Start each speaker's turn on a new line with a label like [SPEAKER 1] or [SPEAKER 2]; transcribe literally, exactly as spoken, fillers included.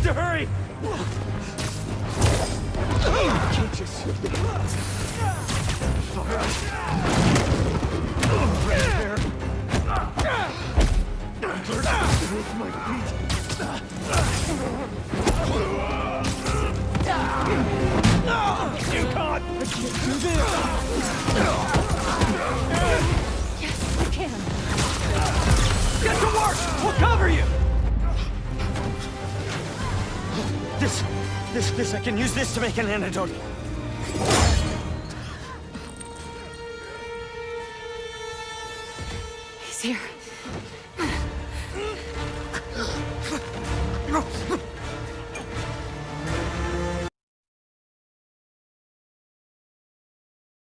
[SPEAKER 1] need to hurry! Can't just... Fire. Right there. With my feet. You can't! I can't do this!
[SPEAKER 2] Yes, you can.
[SPEAKER 1] Get to work! We'll cover you! This, this, this, I can use this to make an antidote.
[SPEAKER 2] He's here.